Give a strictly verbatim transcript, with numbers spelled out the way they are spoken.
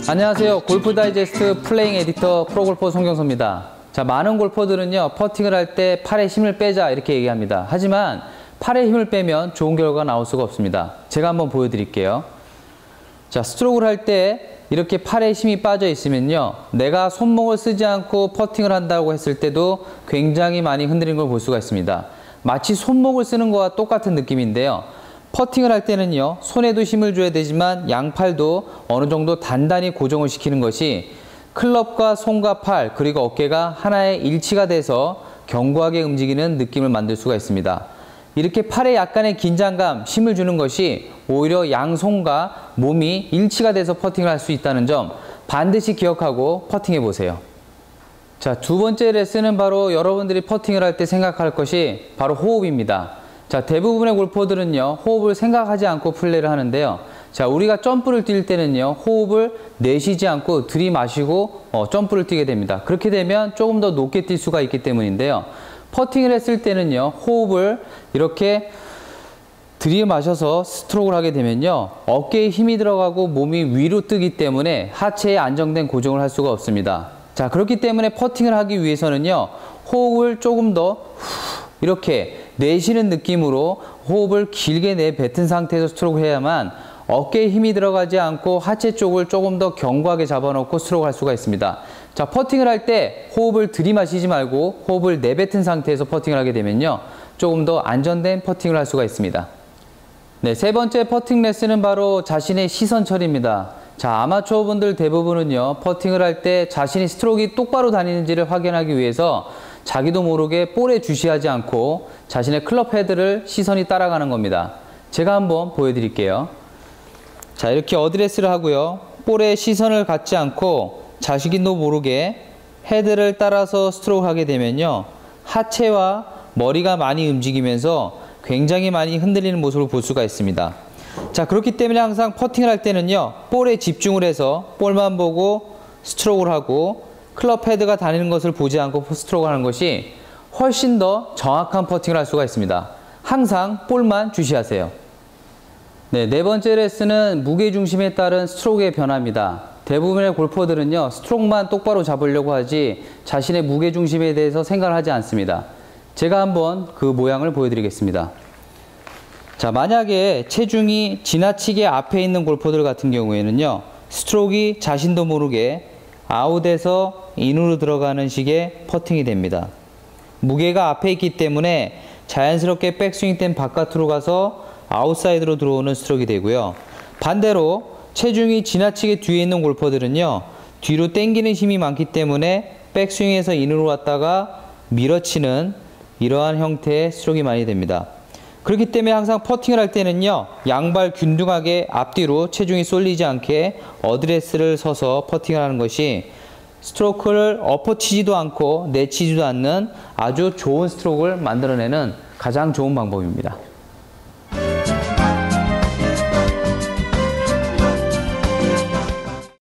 안녕하세요. 골프 다이제스트 플레잉 에디터 프로골퍼 송경서입니다. 자, 많은 골퍼들은요, 퍼팅을 할 때 팔에 힘을 빼자 이렇게 얘기합니다. 하지만 팔에 힘을 빼면 좋은 결과가 나올 수가 없습니다. 제가 한번 보여드릴게요. 자, 스트로크를 할 때 이렇게 팔에 힘이 빠져 있으면요, 내가 손목을 쓰지 않고 퍼팅을 한다고 했을 때도 굉장히 많이 흔들리는 걸 볼 수가 있습니다. 마치 손목을 쓰는 거와 똑같은 느낌인데요. 퍼팅을 할 때는요, 손에도 힘을 줘야 되지만 양팔도 어느 정도 단단히 고정을 시키는 것이 클럽과 손과 팔 그리고 어깨가 하나의 일치가 돼서 견고하게 움직이는 느낌을 만들 수가 있습니다. 이렇게 팔에 약간의 긴장감, 힘을 주는 것이 오히려 양손과 몸이 일치가 돼서 퍼팅을 할 수 있다는 점 반드시 기억하고 퍼팅해 보세요. 자, 두 번째 레슨은 바로 여러분들이 퍼팅을 할 때 생각할 것이 바로 호흡입니다. 자, 대부분의 골퍼들은요, 호흡을 생각하지 않고 플레이를 하는데요. 자, 우리가 점프를 뛸 때는요, 호흡을 내쉬지 않고 들이마시고 어, 점프를 뛰게 됩니다. 그렇게 되면 조금 더 높게 뛸 수가 있기 때문인데요. 퍼팅을 했을 때는요, 호흡을 이렇게 들이마셔서 스트로크를 하게 되면요, 어깨에 힘이 들어가고 몸이 위로 뜨기 때문에 하체에 안정된 고정을 할 수가 없습니다. 자, 그렇기 때문에 퍼팅을 하기 위해서는요, 호흡을 조금 더 이렇게 내쉬는 느낌으로 호흡을 길게 내뱉은 상태에서 스트로크를 해야만 어깨에 힘이 들어가지 않고 하체 쪽을 조금 더 견고하게 잡아놓고 스트로크를 할 수가 있습니다. 자, 퍼팅을 할 때 호흡을 들이마시지 말고 호흡을 내뱉은 상태에서 퍼팅을 하게 되면요, 조금 더 안전된 퍼팅을 할 수가 있습니다. 네, 세 번째 퍼팅 레슨은 바로 자신의 시선 처리입니다. 자, 아마추어 분들 대부분은요, 퍼팅을 할 때 자신이 스트로크가 똑바로 다니는지를 확인하기 위해서 자기도 모르게 볼에 주시하지 않고 자신의 클럽 헤드를 시선이 따라가는 겁니다. 제가 한번 보여드릴게요. 자, 이렇게 어드레스를 하고요, 볼에 시선을 갖지 않고 자신도 모르게 헤드를 따라서 스트로크 하게 되면요, 하체와 머리가 많이 움직이면서 굉장히 많이 흔들리는 모습을 볼 수가 있습니다. 자, 그렇기 때문에 항상 퍼팅을 할 때는요, 볼에 집중을 해서 볼만 보고 스트로크를 하고 클럽 헤드가 다니는 것을 보지 않고 스트로크를 하는 것이 훨씬 더 정확한 퍼팅을 할 수가 있습니다. 항상 볼만 주시하세요. 네, 네 번째 레슨은 무게중심에 따른 스트로크의 변화입니다. 대부분의 골퍼들은요, 스트로크만 똑바로 잡으려고 하지 자신의 무게중심에 대해서 생각을 하지 않습니다. 제가 한번 그 모양을 보여드리겠습니다. 자, 만약에 체중이 지나치게 앞에 있는 골퍼들 같은 경우에는요, 스트로크가 자신도 모르게 아웃에서 인으로 들어가는 식의 퍼팅이 됩니다. 무게가 앞에 있기 때문에 자연스럽게 백스윙 땐 바깥으로 가서 아웃사이드로 들어오는 스트로크가 되고요. 반대로 체중이 지나치게 뒤에 있는 골퍼들은요, 뒤로 당기는 힘이 많기 때문에 백스윙에서 인으로 왔다가 밀어치는 이러한 형태의 스트로크가 많이 됩니다. 그렇기 때문에 항상 퍼팅을 할 때는요, 양발 균등하게 앞뒤로 체중이 쏠리지 않게 어드레스를 서서 퍼팅을 하는 것이 스트로크를 엎어치지도 않고 내치지도 않는 아주 좋은 스트로크를 만들어내는 가장 좋은 방법입니다.